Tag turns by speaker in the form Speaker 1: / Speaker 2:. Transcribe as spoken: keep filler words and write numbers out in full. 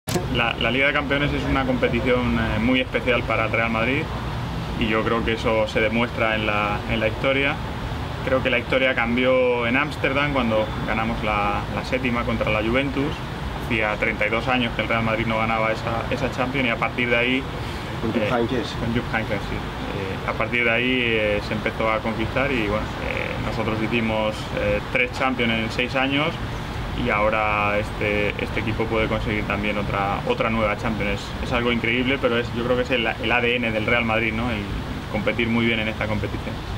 Speaker 1: La, la Liga de Campeones es una competición eh, muy especial para el Real Madrid y yo creo que eso se demuestra en la, en la historia. Creo que la historia cambió en Ámsterdam cuando ganamos la, la séptima contra la Juventus. Hacía treinta y dos años que el Real Madrid no ganaba esa, esa Champions y a partir de ahí...
Speaker 2: Con Jupp
Speaker 1: eh,
Speaker 2: Heynckes.
Speaker 1: Con Jupp Heynckes, sí. Eh, a partir de ahí eh, se empezó a conquistar y bueno, eh, nosotros hicimos eh, tres Champions en seis años y ahora este, este equipo puede conseguir también otra, otra nueva Champions. Es, es algo increíble, pero es, yo creo que es el, el A D N del Real Madrid, ¿no? El competir muy bien en esta competición.